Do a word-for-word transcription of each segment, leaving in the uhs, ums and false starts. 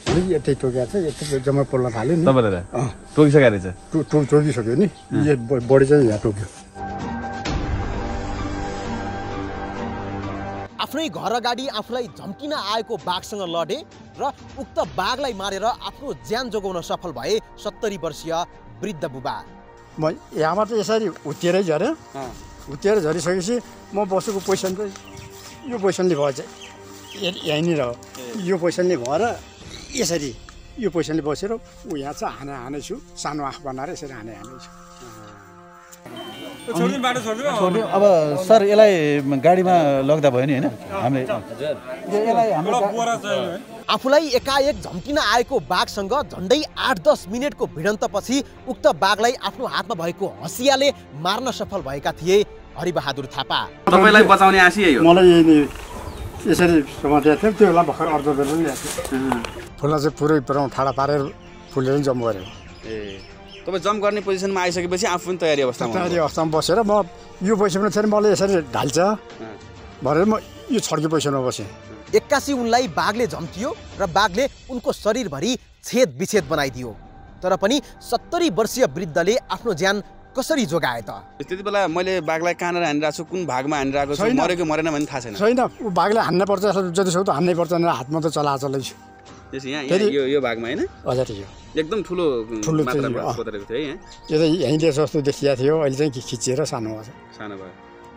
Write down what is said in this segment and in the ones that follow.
यतै टोकेको छ यतै जम्मा पोल्न थाल्यो नि तपाईले टोकिसकेको रहेछ टो टोकिसक्यो नि यो बडी चाहिँ यहाँ टोक्यो आफ्नै घर अगाडि आफूलाई झम्किन आएको बाघसँग लडे र उक्त बाघलाई मारेर आफ्नो ज्यान जोगाउन सफल भए सत्तरी वर्षीय वृद्ध बुबा। म यहाँबाट यसरी उत्तिरै झरेँ उत्तिएर झरिसकेपछि म बसेको पोजिसन चाहिँ यो पोजिसनले भयो चाहिँ यहीँनिर हो यो पोजिसनले भएर यसरी यो पोजिसनले बसेर ऊ यहाँ चाहिँ हाने हाने छु सानो आँखा बनाएर यसरी हाने हाने छु। अब सर यसलाई गाडीमा लग्दा भयो नि होइन हामीले आफूलाई एकाएक झम्किन आएको बाघसँग झन्डै आठ दस मिनटको भिडन्तपछि उक्त बाघलाई आफ्नो हातमा भएको हँसियाले मार्न सफल भएका थिए हरिबहादुर थापा। तपाईलाई बचाउने आशी यही हो। मलाई यही यसरी समातेको थियो त्यो बेला भर्खर अर्ध बेला ल्याएको फुललाई चाहिँ पुरै पुराउ ठाडा पारेर फुलेर जम्प गऱ्यो। ए तपाईँ जम्प गर्ने पोजिसनमा आइसकेपछि आफू पनि तयारी अवस्थामा तयारी अवस्थामा बसेर म यो पोजिसनमा चाहिँ मलाई यसरी ढाल्छ भनेर म यो छड्के पोजिसनमा बसेँ। एक्कासी उनलाई बाघले झम्कियो र बाघले उनको शरीरभरि छेद विच्छेद बनाइदियो तर पनि सत्तरी वर्षीय वृद्धले आफ्नो ज्यान कसरी जोगाए त? त्यति बेला मैले बाघलाई कहाँनिर हानिरहेको छु कुन भागमा हानिरहेको छु मरेको मरेन भन्ने थाहा छैन। छैन ऊ बाघले हान्न पर्छ जति सक्दो हान्नै पर्छ भनेर हातमा त चला चलाइछु। त्यसै यहाँ यो यो भागमा हैन हजुर यो एकदम ठुलो ठुलो मात्रामा कोतरेको थियो है यो चाहिँ यहीँले जस्तो देखिया थियो अहिले चाहिँ खिचिएर सानो भयो सानो भयो।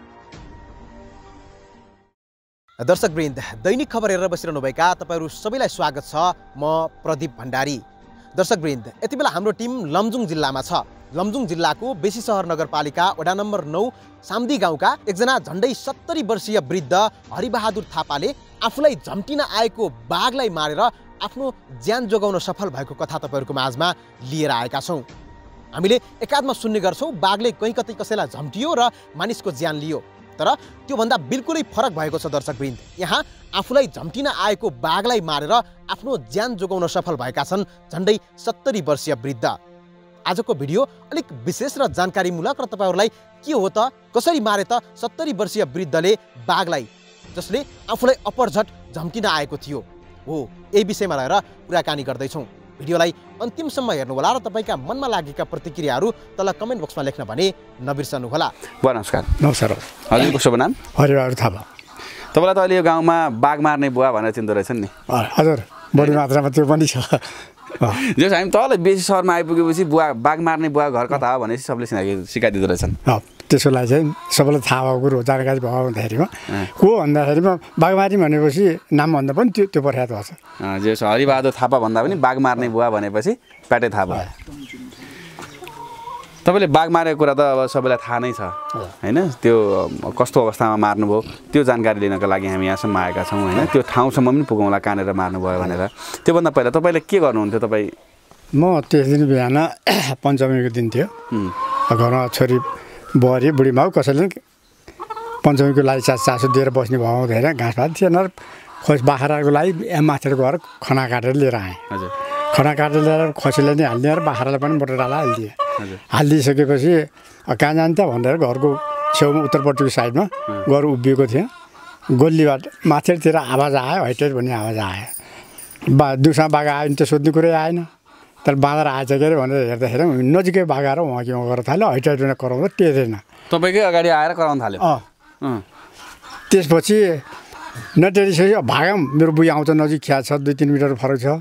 दर्शकवृन्द दैनिक खबर हेरेर बसिरहनुभएका तपाईँहरू सबैलाई स्वागत छ। म प्रदीप भण्डारी। दर्शकवृन्द यति बेला हाम्रो टिम लमजुङ जिल्लामा छ। लमजुङ जिल्लाको बेसी सहर नगरपालिका वडा नम्बर नौ साम्दी गाउँका एकजना झन्डै सत्तरी वर्षीय वृद्ध हरिबहादुर थापाले आफूलाई झम्किन आएको बाघलाई मारेर आफ्नो ज्यान जोगाउन सफल भएको कथा तपाईँहरूको माझमा लिएर आएका छौँ। हामीले एकादमा सुन्ने गर्छौँ बाघले कहीँ कतै कसैलाई झम्कियो र मानिसको ज्यान लियो तर त्योभन्दा बिल्कुलै फरक भएको छ। दर्शकवृन्द यहाँ आफूलाई झम्किन आएको बाघलाई मारेर आफ्नो ज्यान जोगाउन सफल भएका छन् झन्डै सत्तरी वर्षीय वृद्ध। आजको भिडियो अलिक विशेष र जानकारीमूलक र तपाईँहरूलाई के हो त कसरी मारे त सत्तरी वर्षीय वृद्धले बाघलाई जसले आफूलाई अपरझट झम्किन आएको थियो हो यही विषयमा रहेर कुराकानी गर्दैछौँ। भिडियोलाई अन्तिमसम्म हेर्नुहोला र तपाईँका मनमा लागेका प्रतिक्रियाहरू तल कमेन्ट बक्समा लेख्न भने नबिर्सनुहोला। नमस्कार। नमस्कार हजुरको शुभ नाम? हरिबहादुर थापा। तपाईँलाई त अहिले यो गाउँमा बाघ मार्ने बुवा भनेर चिन्दो रहेछन् नि? हजुर बढी मात्रामा त्यो पनि छ। जस हामी तल बेसी सहरमा आइपुगेपछि बुवा बाघ मार्ने बुवा घर कता हो भनेपछि सबले सिकाइदिँदो रहेछन्। त्यसको लागि चाहिँ सबैलाई थाहा भएको कुरो जानकारी भएको हुँदाखेरिमा को भन्दाखेरिमा बाघमारी भनेपछि नाम भन्दा पनि त्यो त्यो प्रख्यात भएको छ। जे हरिबहादुर थापा भन्दा पनि बाघ मार्ने बुवा भनेपछि प्याटै थाहा भयो। तपाईँले बाघ मारेको कुरा त अब सबैलाई थाहा नै छ होइन त्यो कस्तो अवस्थामा मार्नुभयो त्यो जानकारी लिनको लागि हामी यहाँसम्म आएका छौँ होइन त्यो ठाउँसम्म पनि पुगौँला कहाँनिर मार्नुभयो भनेर। त्योभन्दा पहिला तपाईँले के गर्नुहुन्थ्यो? तपाईँ म त्यस दिन बिहान पञ्चमीको दिन थियो घरमा छोरी बुहारी बुढी माउ कसैले पञ्चमीको लागि चा चासो दिएर बस्ने भयो हुँदैन घाँस भात थिएन खोस बाख्राको लागि माथिबाट गएर खना काटेर लिएर आएँ। हजुर खना काटेर ल्याएर खसीलाई नि हालिदिएँ र बाख्रालाई पनि मोटरडाला हालिदिएँ। हालिदिइसकेपछि कहाँ जान्छ भनेर घरको छेउमा उत्तरपट्टिको साइडमा गएर उभिएको थिएँ। गोलीबाट माथितिर आवाज आयो हैटेर भन्ने आवाज आयो। बा दुसमा बाघ आयो नि त्यो सोध्ने कुरै आएन तर बाँदर आएछ के अरे भनेर हेर्दाखेरि नजिकै बाघ आएर उहाँ कि गरेर थाल्यो हैटेर कराउँदा टेरेन। तपाईँकै अगाडि आएर कराउन थाल्यो? अँ त्यसपछि नटेरिसकेपछि भागम मेरो बुढी आउँछ नजिक खिया छ दुई तिन मिटर फरक छ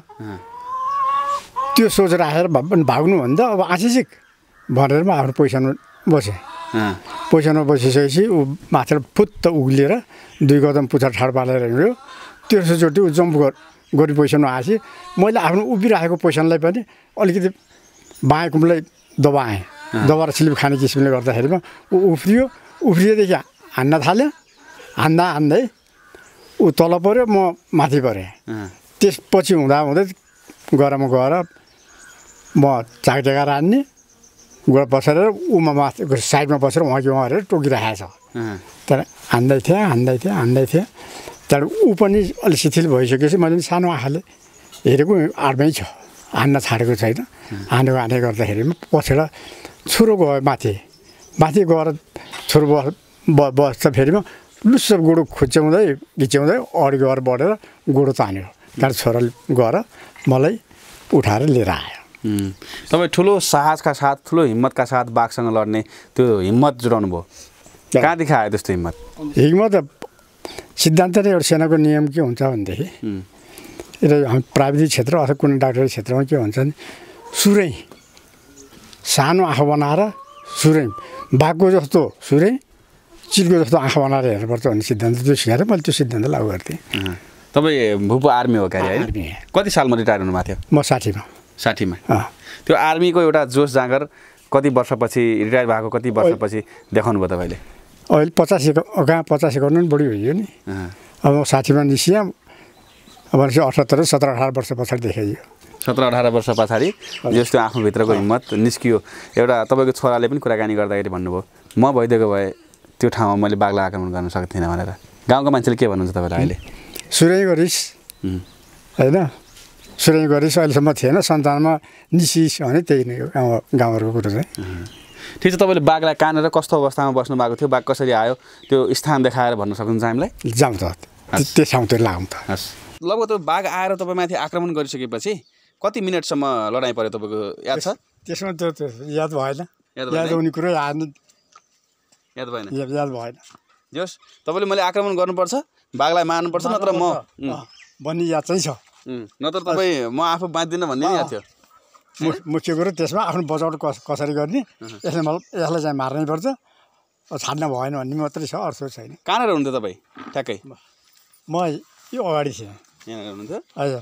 त्यो सोच राखेर भाग्नु भन्दा अब आशिषिक भनेर म आफ्नो पोजिसनमा बसेँ। पोजिसनमा बसिसकेपछि ऊ माथिबाट फुत्त उक्लिएर दुई कदम पुछार ठाड पालेर हिँड्यो। तेर्सोचोटि ऊ जम्प गर गरी पोजिसनमा आएपछि मैले आफ्नो उभिराखेको पोजिसनलाई पनि अलिकति बायाँ कुमलाई दबाएँ दबाएर स्लिप खाने किसिमले गर्दाखेरिमा ऊ उफ्रियो। उफ्रिएदेखि हान्न थाल्यो। हान्दा हान्दै ऊ तल पऱ्यो म माथि परेँ। त्यसपछि हुँदा हुँदै गएर म गएर म चाकटेका हान्ने गएर बसेर ऊमा माथि साइडमा बसेर उहाँ कि उहाँ हेरेर टोकिरहेको छ तर हान्दै थिएँ हान्दै थिएँ हान्दै थिएँ तर ऊ पनि अलिक शिथिल भइसकेपछि मैले पनि सानो आँखाले हेरेको आडमै छ हान्न छाडेको छैन। हानेको हाने गर्दाखेरि पछेर छोरो गयो माथि माथि गएर छोरो बस बस्छ फेरिमा लुस्स गोडो खुच्याउँदै घिच्याउँदै अगाडि गएर बढेर गोडो तान्यो। त्यहाँबाट छोराले गएर मलाई उठाएर लिएर आयो। तपाईँ ठुलो साहसका साथ ठुलो हिम्मतका साथ बाघसँग लड्ने त्यो हिम्मत जुटाउनु भयो, कहाँदेखि आयो त्यस्तो हिम्मत? हिम्मत सिद्धान्त नै एउटा सेनाको नियम के हुन्छ भनेदेखि यता प्राविधिक क्षेत्र अथवा कुनै डाक्टरी क्षेत्रमा के हुन्छ भने सुरै सानो आँखा बनाएर सुरै बाघको जस्तो सुरै चिलको जस्तो आँखा बनाएर हेर्नुपर्छ भन्ने सिद्धान्त त्यो सिकाएर मैले त्यो सिद्धान्त लागू गर्थेँ। तपाईँ भुपू आर्मी हो कार्य है? कति सालमा रिटायर हुनुभएको थियो? म साठीमा। साठीमा त्यो आर्मीको एउटा जोस जाँगर कति वर्षपछि रिटायर भएको, कति वर्षपछि देखाउनु भयो तपाईँले? अहिले पचासीको कहाँ पचासी गर्नु पनि बढी भयो नि। अब म साठीमा निस्किएँ, अब अठहत्तर सत्र अठार वर्ष पछाडि देखाइयो। सत्र अठार वर्ष पछाडि जस्तो आफूभित्रको हिम्मत निस्कियो। एउटा तपाईँको छोराले पनि कुराकानी गर्दाखेरि भन्नुभयो म भइदिएको भए त्यो ठाउँमा मैले बाघलाई आक्रमण गर्न सक्दिनँ भनेर। गाउँको मान्छेले के भन्नुहुन्छ तपाईँलाई अहिले? सुरै गरिस् होइन, सुरै गरिस्, अहिलेसम्म थिएन, सन्तानमा निसिस भने त्यही नै हो गाउँ गाउँहरूको कुरो चाहिँ। ठिक छ, तपाईँले बाघलाई कानेर कस्तो अवस्थामा बस्नु भएको थियो, बाघ कसरी आयो त्यो स्थान देखाएर भन्न सक्नुहुन्छ हामीलाई? जाउँ त त्यो ठाउँतिर लागौँ त। हस्, लगभग त्यो बाघ आएर तपाईँमाथि आक्रमण गरिसकेपछि कति मिनटसम्म लडाइँ पऱ्यो तपाईँको, याद छ? त्यसमा त्यो त्यो याद भएन, याद हुने कुरो याद याद भएन याद भएन। जस तपाईँले मैले आक्रमण गर्नुपर्छ, बाघलाई मार्नुपर्छ, नत्र म भन्ने याद चाहिँ छ, नत्र तपाईँ म आफू बाँच्दिनँ भन्ने याद थियो। मुख्य कुरो त्यसमा आफ्नो बचाउट कस कसरी गर्ने, यसले मलाई यसलाई चाहिँ मार्नै पर्छ, छाड्न भएन भन्ने मात्रै छ, अर्थ छैन। कहाँनिर हुनुहुन्थ्यो तपाईँ ठ्याक्कै? म यो अगाडि थिएँ। यहाँनिर हुनुहुन्थ्यो? हजुर,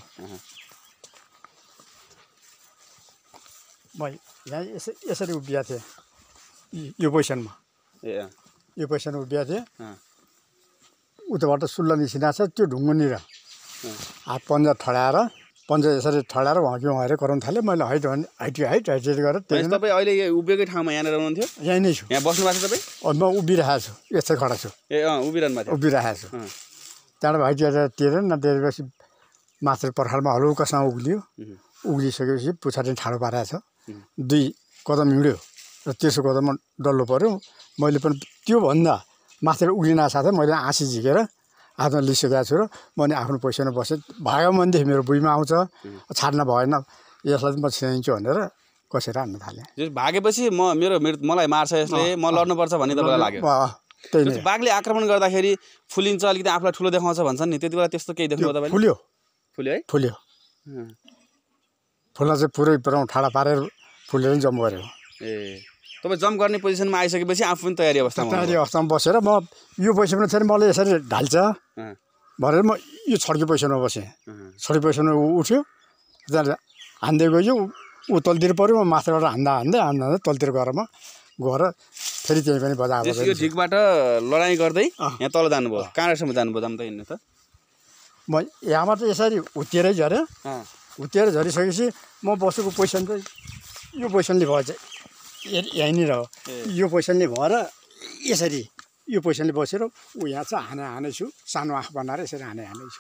म यहाँ यसरी यसरी उभिएको थिएँ यो पोजिसनमा, ए यो पोजिसनमा उभिएको थिएँ। उताबाट सुल्ला निस्किरहेको छ, त्यो ढुङ्गुनिर हात पन्जा ठडाएर पन्जा यसरी ठडाएर उहाँको उहाँहरू कराउनु थाल्यो। मैले हाइट भने हाइट हाइट हाइट गरेर तपाईँ अहिले उभिएकै ठाउँमा यहाँनिर हुनुहुन्थ्यो? यहीँ नै छु। यहाँ बस्नु भएको छ तपाईँ? म उभिरहेको छु, यस्तै खडा छु। ए अँ उभिरहनु भएको थियो? उभिरहेको छु। त्यहाँबाट हाइट गरेर तेरेर न तेरेपछि माथि पर्खालमा हलुकासँग उक्लियो। उक्लिसकेपछि पछाडि ठाडो पारेको छ, दुई कदम हिँड्यो र तेस्रो कदममा डल्लो पऱ्यो। मैले पनि त्योभन्दा माथि उक्लिनको साथै मैले आँसी झिकेर हातमा लिइसकेको छु र म नि आफ्नो पैसामा बसेँ। भागो भनेदेखि मेरो बुइमा आउँछ, छाड्न भएन, यसलाई म छिराइन्छु भनेर कसेर हान्न थालेँ। भागेपछि म मेरो मलाई मार्छ यसले, म लड्नुपर्छ भन्ने तपाईँलाई लाग्यो? त्यही बाघले आक्रमण गर्दाखेरि फुलिन्छ, अलिकति आफूलाई ठुलो देखाउँछ भन्छन् नि, त्यति बेला त्यस्तो केही देख्नु तपाईँ? फुल्यो फुल्यो है? फुल्यो, फुल्न चाहिँ पुरै पुरा ठाडा पारेर फुलेर जम्प गऱ्यो। ए तपाईँ जम्प गर्ने पोजिसनमा आइसकेपछि आफू पनि तयारी अवस्थामा तयारी अवस्थामा बसेर म यो पोजिसनमा चाहिँ मलाई यसरी ढाल्छ भनेर म यो छड्के पोजिसनमा बसेँ। छड्के पोजिसनमा उठ्यो, त्यहाँबाट हान्दै गयो, ऊ तलतिर पऱ्यो, म माथिबाट हान्दा हान्दै हान्दा हान्दै तलतिर गएर म गएर फेरि त्यहीँ पनि बजाएको। यो ठिकबाट लडाइँ गर्दै यहाँ तल जानुभयो, कहाँसम्म जानुभयो जानु त हिँड्नु त? म यहाँबाट यसरी उत्तिएरै झरेँ, उत्तिएर झरिसकेपछि म बसेको पोजिसन चाहिँ यो पोजिसनले भयो चाहिँ यहीँनिर हो। यो पोजिसनले भएर यसरी यो पोजिसनले बसेर ऊ यहाँ चाहिँ हाने हाने छु, सानो आँखा बनाएर यसरी हाने हाने छु।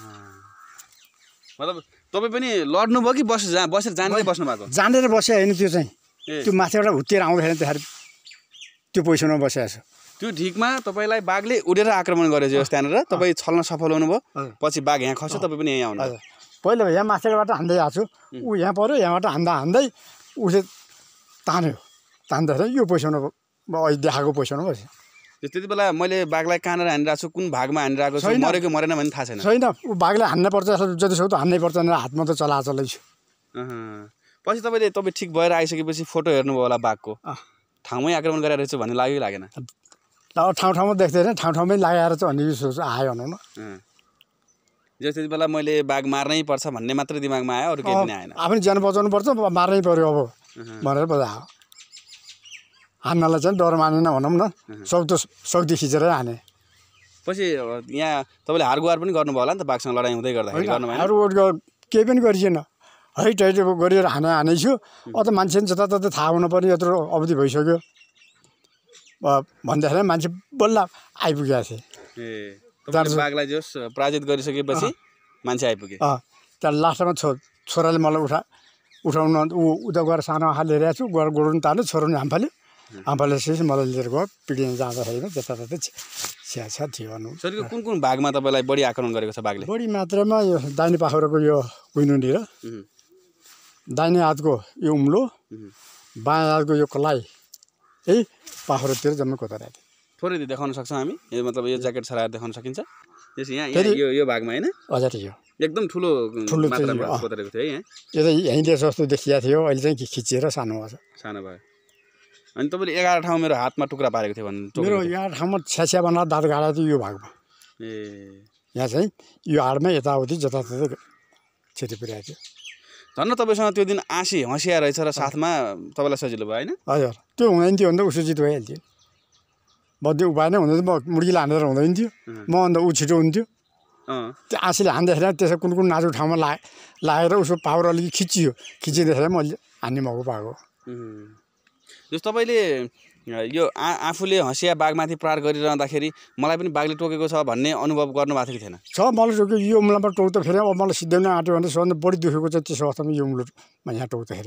मतलब तपाईँ पनि लड्नुभयो कि बस जा बसेर जानेर बस्नु भएको? जानेर बस्यो होइन, त्यो चाहिँ त्यो माथिबाट हुत्तिएर आउँदाखेरि त्यसरी त्यो पोजिसनमा बसेको छु। त्यो ठिकमा तपाईँलाई बाघले उडेर आक्रमण गरेछ यस त्यहाँनिर, तपाईँ छल्न सफल हुनुभयो, पछि बाघ यहाँ खस्यो, तपाईँ पनि यहाँ आउनु? पहिला यहाँ माथिबाट हान्दै आएको छु, ऊ यहाँ पऱ्यो, यहाँबाट हान्दा हान्दै उसले तान्यो, तान्दाखेरि यो पोजिसनमा अहिले देखाएको पोजिसनमा बस्यो। त्यति बेला मैले बाघलाई कहाँनिर हानिरहेको छु, कुन भागमा हानिरहेको छु, मरेको मरेन भन्ने थाहा छैन? छैन, ऊ बाघले हान्नै पर्छ, जति सक्दो हान्नै पर्छ भनेर हातमा त चला चलाइछु। पछि तपाईँले तपाईँ ठिक भएर आइसकेपछि फोटो हेर्नुभयो होला बाघको, ठाउँमै आक्रमण गरेर रहेछ भन्ने लाग्यो कि लागेन? ठाउँ ठाउँमा देख्दैन, ठाउँ ठाउँमै लगाएर चाहिँ भन्ने सोच आयो भनौँ न। त्यति बेला मैले बाघ मार्नै पर्छ भन्ने मात्रै दिमागमा आयो, अरू केही पनि आएन? आफ्नो ज्यान बचाउनु पर्छ, मार्नै पऱ्यो अब भनेर बजायो। हान्नलाई चाहिँ डर मानेन भनौँ न, सक्दो शक्ति खिचेर हाने। पछि यहाँ तपाईँले हारगुहार पनि गर्नुभयो होला नि त बाघसँग लडाइँ हुँदै गर्दाखेरि? गर्नु भएन? हारगुहार केही पनि गरिएन, हाइट हाइट गरेर हाने हाने छु। अझ मान्छे जताततै थाहा हुनुपर्ने यत्रो अवधि भइसक्यो भन्दाखेरि मान्छे बल्ल आइपुगेको थिएँ। ए बाघलाई जोस पराजित गरिसकेपछि मान्छे आइपुगे। त्यहाँ लास्टमा छो छोराले मलाई उठा उठाउन ऊ उता गएर सानो आँखा लिइरहेको छु, गएर गोडुन ताल्यो, छोरो नि हाम फाल्यो, आमाले चाहिँ मलाई लिएर गयो पिडिन जाँदाखेरि जताततै छ्या छ थियो भनौँ। शरीरको कुन कुन भागमा तपाईँलाई बढी आक्रमण गरेको छ बाघले? बढी मात्रामा यो दाहिने पाखुराको यो कुइनुनी र दाहिने हातको यो उम्लो बायाँ हातको यो कलाई है पाखुरातिर जम्मै कोतराएको थियो। थोरै देखाउन सक्छौँ हामी? यो मतलब यो ज्याकेट छराएर देखाउन सकिन्छ? त्यस यहाँ यो यो भागमा हैन? हजुर यो एकदम ठुलो ठुलो मात्रामा कोतरेको थियो है यहाँ? यो त यहीँतिर जस्तो देखिया थियो, अहिले चाहिँ खिचिएर सानो भयो। सानो भयो। अनि तपाईँले एघार ठाउँ मेरो हातमा टुक्रा पारेको थियो भन्नु? मेरो यहाँ ठाउँमा छ्याछ्या बनाएर दाँत गाडा थियो यो भागमा। ए यहाँ चाहिँ यो हाडमा यताउति जताततै क्षति पुर्याएको थियो। धन्न तपाईँसँग त्यो दिन आँसी हँसिया रहेछ र साथमा तपाईँलाई सजिलो भयो होइन? हजुर त्यो हुँदैन थियो भने त उसो जित भइहाल्थ्यो। म त्यो उपाय नै हुँदैन, म मुर्गी हानेर हुँदैन थियो, म अन्त ऊ छिटो हुन्थ्यो। त्यो आँसीले हान्दाखेरि त्यसो कुन कुन नाजुक ठाउँमा ला लागेर उसको पावर अलिकति खिचियो, खिचिँदाखेरि मैले हान्ने मौका पाएको। जस्तो तपाईँले यो आ आफूले हँसिया बाघमाथि प्रहार गरिरहँदाखेरि मलाई पनि बाघले टोकेको छ भन्ने अनुभव गर्नुभएको थियो कि थिएन? छ, मलाई टोक्यो। यो उम्लामा टोक्दा फेरि अब मलाई सिद्ध्याउन आँट्यो भने सबभन्दा बढी दुखेको चाहिँ त्यस अवस्थामा यो उम्लोमा यहाँ टोक्दाखेरि।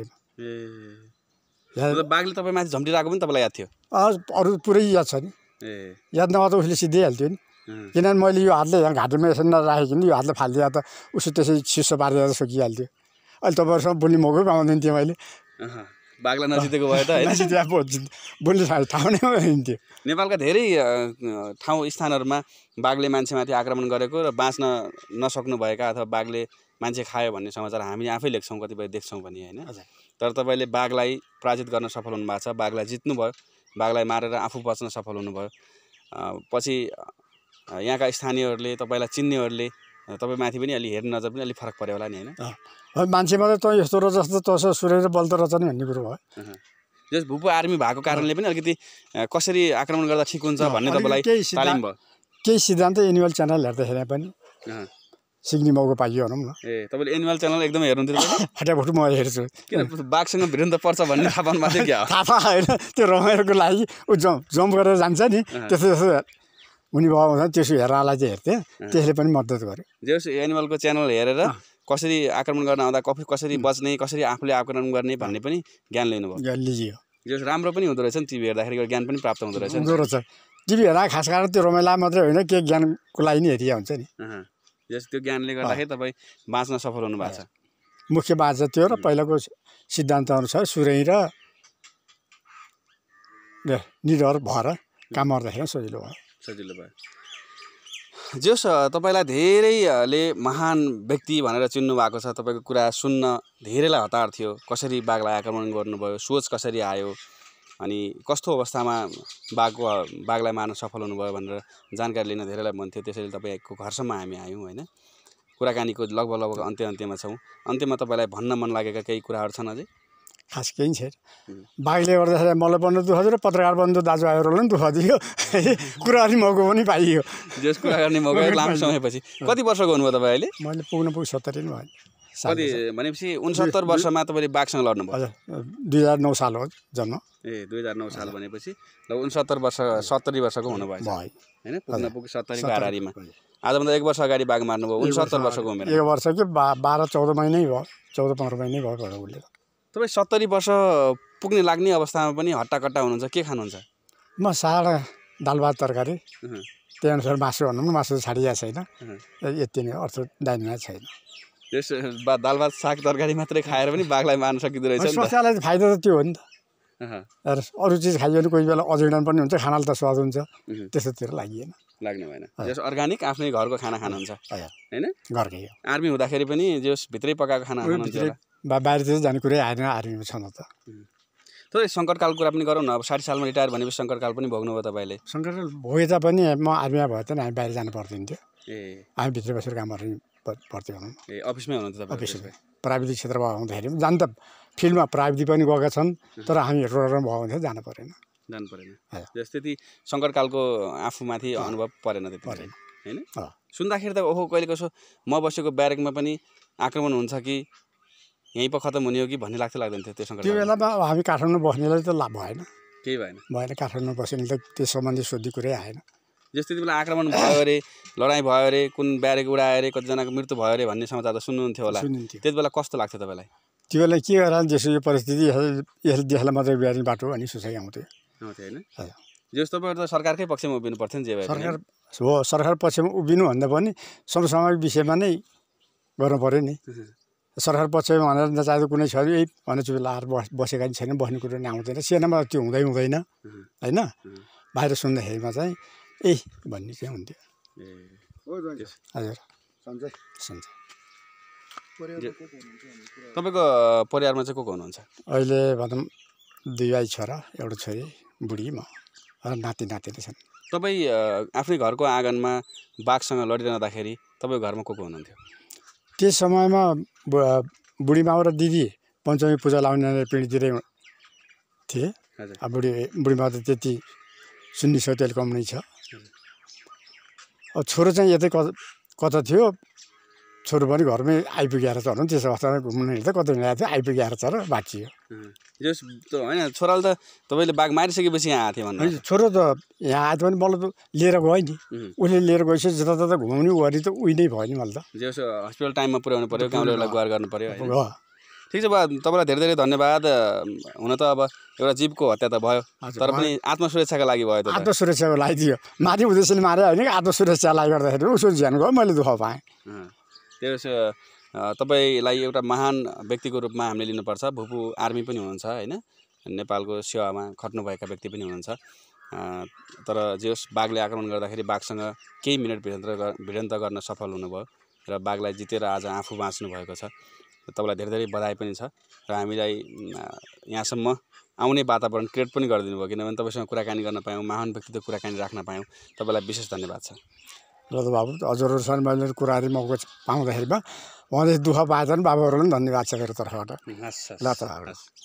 ए बाघले तपाईँमाथि झम्टिरहेको पनि तपाईँलाई याद थियो? अरू पुरै याद छ नि। ए याद नभए त उसले सिद्धिहाल्थ्यो नि। किनभने मैले यो हातले यहाँ घाँटीमा यसरी नराखेको नि, यो हातले फालिदिए त उसो त्यसै चिसो पारिदिएर सकिहाल्थ्यो। अहिले तपाईँहरूसँग बोल्ने मौकै पाउँदैन थियो मैले। बाघलाई नजितेको भयो त होइन? बोल्ने ठाउँ नै हुन्थ्यो। नेपालका धेरै ठाउँ स्थानहरूमा बाघले मान्छेमाथि आक्रमण गरेको र बाँच्न नसक्नु भएका अथवा बाघले मान्छे खायो भन्ने समाचार हामी आफै लेख्छौँ, कतिपय देख्छौँ पनि होइन? तर तपाईँले बाघलाई पराजित गर्न सफल हुनुभएको छ, बाघलाई जित्नुभयो, बाघलाई मारेर आफू बच्न सफल हुनुभयो। पछि यहाँका स्थानीयहरूले तपाईँलाई चिन्नेहरूले तपाईँमाथि पनि अलि हेर्ने नजर पनि अलिक फरक पऱ्यो होला नि होइन? मान्छेमा त त यस्तो रहेछ जस्तो तसो सुरेर बल त रहेछ नि भन्ने कुरो भयो। जस भुपू आर्मी भएको कारणले पनि अलिकति कसरी आक्रमण गर्दा ठिक हुन्छ भन्ने तपाईँलाई तालिम भयो? केही सिद्धान्त एनुअल च्यानल हेर्दाखेरि पनि सिक्ने मौका पाइयो भनौँ न। ए तपाईँले एनुअल च्यानल एकदमै हेर्नुहुन्थ्यो? फटाफट म हेर्छु। किन बाघसँग भिडन्त पर्छ भन्ने थाहा पाउनु मात्रै क्या? थाहा पाएन, त्यो रमाइलोको लागि ऊ जम्प जम्प गरेर जान्छ नि, त्यस्तो त्यस्तो हुने भयो भने त्यसो हेर्नलाई चाहिँ हेर्थेँ, त्यसले पनि मद्दत गर्यो। जस एनिमलको च्यानल हेरेर कसरी आक्रमण गर्न आउँदा कसरी बच्ने, कसरी आफूले आक्रमण गर्ने भन्ने पनि ज्ञान लिनुभयो? ज्ञान लिजियो। जस राम्रो पनि हुँदो रहेछ नि, टिभी हेर्दाखेरि ज्ञान पनि प्राप्त हुँदो रहेछ। हुँदो रहेछ टिभी हेर्दा खास गरेर त्यो रमाइला मात्रै होइन, के ज्ञानको लागि नि हेरिया हुन्छ नि। जस त्यो ज्ञानले गर्दाखेरि तपाईँ बाँच्न सफल हुनु भएको छ। मुख्य बाँच्छ त्यो र पहिलाको सिद्धान्त अनुसार सुरै र निडर भएर काम गर्दाखेरि सजिलो भयो। सजिलो भयो। जस तपाईँलाई धेरैले महान व्यक्ति भनेर चिन्नु भएको छ, तपाईँको कुरा सुन्न धेरैलाई हतार थियो। कसरी बाघलाई आक्रमण गर्नुभयो, सोच कसरी आयो, अनि कस्तो अवस्थामा बाघको बाघलाई मार्न सफल हुनुभयो भनेर जानकारी लिन धेरैलाई मन थियो। त्यसैले तपाईँको घरसम्म हामी आयौँ होइन? कुराकानीको लगभग लगभग अन्त्य अन्त्यमा छौँ। अन्त्यमा तपाईँलाई भन्न मन लागेका केही कुराहरू छन् अझै? खास केही छैन। बाघले गर्दाखेरि मलाई पनि दुःख दियो र पत्रकार बन्धु दाजुभाइहरूलाई पनि दुःख दियो, कुरा गर्ने मौका पनि पाइयो। जस कुरा गर्ने मौका लामो समयपछि। कति वर्षको हुनुभयो तपाईँ अहिले? मैले पुग्न पुग सत्तरी नै भयो। कति भनेपछि उनसत्तर वर्षमा तपाईँले बाघसँग लड्नुभयो? हजुर, दुई हजार नौ साल हो जन्म। ए दुई हजार नौ साल भनेपछि ल उनसत्तर वर्ष सत्तरी वर्षको हुनुभयो होइन? पुग्न पुग सत्तरीको हाराहारीमा। आजभन्दा एक वर्ष अगाडि बाघ मार्नुभयो, उनसत्तर वर्षको उमेर। एक वर्ष कि बाह्र चौध महिनै भयो, चौध पन्ध्र महिनै भयो भनेर उसले। तपाईँ सत्तरी वर्ष पुग्ने लाग्ने अवस्थामा पनि हट्टाकट्टा हुनुहुन्छ, के खानुहुन्छ? म सादा दाल भात तरकारी, त्यही अनुसार मासु भनौँ न, मासु छाडिया छैन, यति नै अर्थ दाइनमा छैन। त्यस दाल भात साग तरकारी मात्रै खाएर पनि बाघलाई मार्न सकिँदो रहेछ नि त? स्वास्थ्यलाई फाइदा त त्यो हो नि त। अरू चिज खाइयो भने कोही बेला अजिर्णन पनि हुन्छ, खानाले त स्वाद हुन्छ, त्यस्तोतिर लागिएन। लाग्ने भएन। जस अर्ग्यानिक आफ्नै घरको खाना खानुहुन्छ होइन? घरकै हो। आर्मी हुँदाखेरि पनि जस भित्रै पकाएको खाना खानुहुन्छ होला? बाहिरतिर जाने कुरै आएन, आर्मीमा छ न त। थोरै सङ्कटकालको कुरा पनि गरौँ न। अब साठी सालमा रिटायर भनेपछि सङ्कटकाल पनि भोग्नुभयो तपाईँले? सङ्कटकाल भोगे तापनि म आर्मीमा भयो त हामी बाहिर जानु पर्दैन थियो। ए हामी भित्र बसेर काम गर्नु पर्थ्यो भनौँ। ए अफिसमै हुनुहुन्थ्यो तपाईँ? अफिसमै। प्राविधिक क्षेत्रमा हुँदाखेरि जानु त फिल्डमा प्राविधिक पनि गएका छन्, तर हामीहरू भयो भने जानु परेन। जानु परेन। जस त्यति सङ्कटकालको आफूमाथि अनुभव परेन त्यति होइन? सुन्दाखेरि त ओहो कहिले कसो म बसेको ब्यारेकमा पनि आक्रमण हुन्छ कि यहीँ पो खतम हुने हो कि भन्ने लाग्थ्यो लाग्दैन थियो त्यो सङ्कट? त्यो बेलामा हामी काठमाडौँ बस्नेलाई त लाभ भएन, केही भएन भएन काठमाडौँ बस्ने त त्यस सम्बन्धी सोध्ने कुरै आएन। जस्तो त्यति बेला आक्रमण भयो अरे, लडाइँ भयो अरे, कुन ब्यारेक उडायो अरे, कतिजनाको मृत्यु भयो अरे भन्ने समाचार त सुन्नुहुन्थ्यो होला? त्यति बेला कस्तो लाग्थ्यो तपाईँलाई? त्यो बेला के गरेर जसो यो परिस्थिति यसले देशलाई मात्रै बिहार्ने बाटो अनि सोचाइ आउँथ्यो। आउँथ्यो होइन हजुर जस तपाईँहरू त सरकारकै पक्षमा उभिनु पर्थ्यो नि जे भए पनि सरकार हो सरकार पक्षमा उभिनुभन्दा पनि समसामयिक विषयमा नै गर्नु पऱ्यो नि सरकार पक्षमा भनेर नचाहिँदो कुनै छ यही भने चुप लाएर बस बसेका नि छैन बस्ने कुरो नि आउँदैन सेनामा त्यो हुँदै हुँदैन होइन बाहिर सुन्दाखेरिमा चाहिँ ए भन्ने चाहिँ हुन्थ्यो हजुर सन्चै सन्चै तपाईँको परिवारमा चाहिँ को को हुनुहुन्छ अहिले भनौँ दुई भाइ छोरा एउटा छोरी बुढी म र नाति नातिनी छन् तपाईँ आफ्नै घरको आँगनमा बाघसँग लडिरहँदाखेरि तपाईँको घरमा को को हुनुहुन्थ्यो त्यस समयमा बुढी माउ र दिदी पञ्चमी पूजा लाउने पिँढीतिरै थिए अब बुढी बुढी माउ त त्यति सुन्नी सौतेल कम नै छ अब छोरो चाहिँ यतै कता कता थियो छोरो पनि घरमै आइपुगेर छ भनौँ त्यस अवस्थामा घुम्नु हिँड्दा कतै हिँडेको थियो आइपुगेर छ र बाँचियो जस होइन छोराले त तपाईँले बाघ मारिसकेपछि यहाँ आएको थियो भन्नु छोरो त यहाँ आयो भने मलाई त लिएर गयो नि उसले लिएर गइसक्यो जतातता घुमाउने वरि त उही नै भयो नि मलाई त जस हस्पिटल टाइममा पुर्याउनु पऱ्यो गाउँलेहरूलाई गुहार गर्नु पऱ्यो हो ठिक छ बा तपाईँलाई धेरै धेरै धन्यवाद हुन त अब एउटा जीवको हत्या त भयो तर पनि आत्मसुरक्षाको लागि भयो त आत्मसुरक्षाको लागि थियो माथि उद्देश्यले मारे होइन आत्मसुरक्षालाई गर्दाखेरि उसको ज्यान गयो मैले दुःख पाएँ त्यस तपाईँलाई एउटा महान व्यक्तिको रूपमा हामीले लिनुपर्छ भुपू आर्मी पनि हुनुहुन्छ होइन नेपालको सेवामा खट्नुभएका व्यक्ति पनि हुनुहुन्छ तर जे होस् बाघले आक्रमण गर्दाखेरि बाघसँग केही मिनट भिडन्त भिडन्त गर्न सफल हुनुभयो र बाघलाई जितेर आज आफू बाँच्नु भएको छ तपाईँलाई धेरै धेरै बधाई पनि छ र हामीलाई यहाँसम्म आउने वातावरण क्रिएट पनि गरिदिनु भयो किनभने तपाईँसँग कुराकानी गर्न पायौँ महान व्यक्तित्व कुराकानी राख्न पायौँ तपाईँलाई विशेष धन्यवाद छ ल त बाबु हजुरहरूसँग मैले कुराहरू मौका पाउँदाखेरिमा उहाँले दुःख पाएछ भने बाबुहरूलाई पनि धन्यवाद छ मेरो तर्फबाट ल त